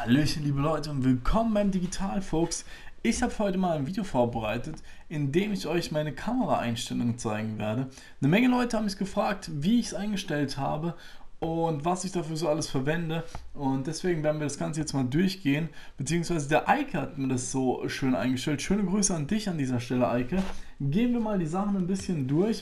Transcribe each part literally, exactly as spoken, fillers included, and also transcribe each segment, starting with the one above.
Hallöchen liebe Leute und willkommen beim Digitalfuchs. Ich habe heute mal ein Video vorbereitet, in dem ich euch meine Kameraeinstellungen zeigen werde. Eine Menge Leute haben mich gefragt, wie ich es eingestellt habe und was ich dafür so alles verwende, und deswegen werden wir das Ganze jetzt mal durchgehen, beziehungsweise der Eike hat mir das so schön eingestellt. Schöne Grüße an dich an dieser Stelle, Eike. Gehen wir mal die Sachen ein bisschen durch.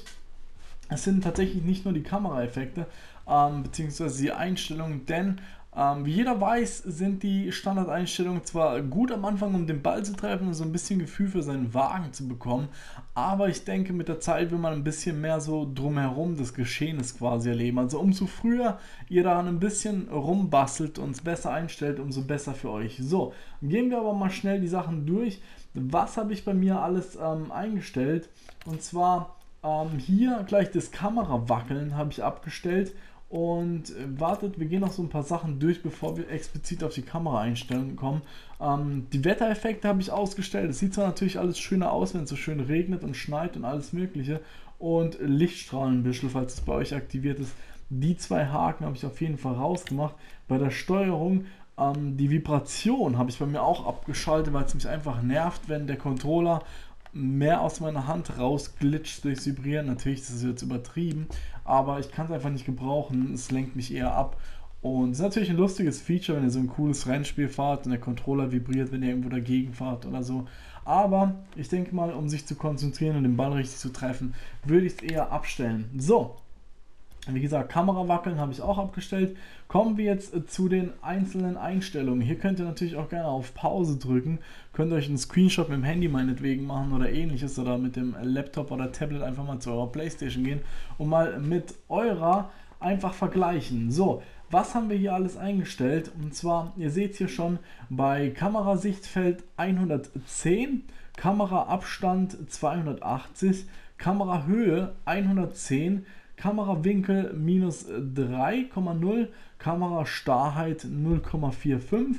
Es sind tatsächlich nicht nur die Kameraeffekte, ähm, beziehungsweise die Einstellungen, denn ähm, wie jeder weiß, sind die Standardeinstellungen zwar gut am Anfang, um den Ball zu treffen und so ein bisschen Gefühl für seinen Wagen zu bekommen, aber ich denke, mit der Zeit will man ein bisschen mehr so drumherum des Geschehens quasi erleben. Also umso früher ihr da ein bisschen rumbastelt und es besser einstellt, umso besser für euch. So, gehen wir aber mal schnell die Sachen durch. Was habe ich bei mir alles ähm, eingestellt? Und zwar ähm, hier gleich das Kamerawackeln habe ich abgestellt. Und äh, wartet, wir gehen noch so ein paar Sachen durch, bevor wir explizit auf die Kameraeinstellungen kommen. Ähm, die Wettereffekte habe ich ausgestellt. Es sieht zwar natürlich alles schöner aus, wenn es so schön regnet und schneit und alles mögliche. Und Lichtstrahlenbüschel, falls es bei euch aktiviert ist. Die zwei Haken habe ich auf jeden Fall rausgemacht. Bei der Steuerung, ähm, die Vibration habe ich bei mir auch abgeschaltet, weil es mich einfach nervt, wenn der Controller mehr aus meiner Hand rausglitscht durchs Vibrieren. Natürlich ist es jetzt übertrieben, aber ich kann es einfach nicht gebrauchen. Es lenkt mich eher ab. Und es ist natürlich ein lustiges Feature, wenn ihr so ein cooles Rennspiel fahrt und der Controller vibriert, wenn ihr irgendwo dagegen fahrt oder so. Aber ich denke mal, um sich zu konzentrieren und den Ball richtig zu treffen, würde ich es eher abstellen. So. Wie gesagt, Kamera wackeln habe ich auch abgestellt. Kommen wir jetzt äh, zu den einzelnen Einstellungen. Hier könnt ihr natürlich auch gerne auf Pause drücken. Könnt euch einen Screenshot mit dem Handy meinetwegen machen oder ähnliches, oder mit dem Laptop oder Tablet einfach mal zu eurer Playstation gehen und mal mit eurer einfach vergleichen. So, was haben wir hier alles eingestellt? Und zwar, ihr seht hier schon, bei Kamerasichtfeld hundertzehn, Kameraabstand zweihundertachtzig, Kamerahöhe hundertzehn, Kamerawinkel minus drei Komma null, Kamerastarrheit null Komma fünfundvierzig,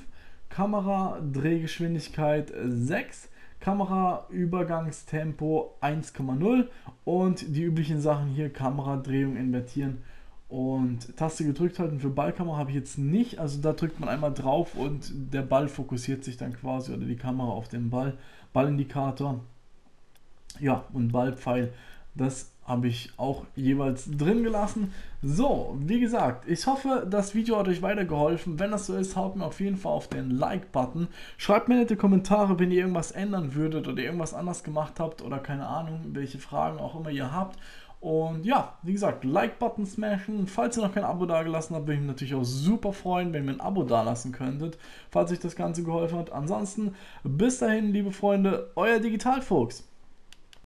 Kameradrehgeschwindigkeit sechs, Kameraübergangstempo eins Komma null und die üblichen Sachen hier, Kameradrehung invertieren und Taste gedrückt halten. Für Ballkamera habe ich jetzt nicht, also da drückt man einmal drauf und der Ball fokussiert sich dann quasi, oder die Kamera, auf den Ball, Ballindikator, ja, und Ballpfeil. Das habe ich auch jeweils drin gelassen. So, wie gesagt, ich hoffe, das Video hat euch weitergeholfen. Wenn das so ist, haut mir auf jeden Fall auf den Like-Button. Schreibt mir nette Kommentare, wenn ihr irgendwas ändern würdet oder irgendwas anders gemacht habt oder keine Ahnung, welche Fragen auch immer ihr habt. Und ja, wie gesagt, Like-Button smashen. Falls ihr noch kein Abo dagelassen habt, würde ich mich natürlich auch super freuen, wenn ihr mir ein Abo dalassen könntet, falls euch das Ganze geholfen hat. Ansonsten, bis dahin, liebe Freunde, euer Digitalfuchs.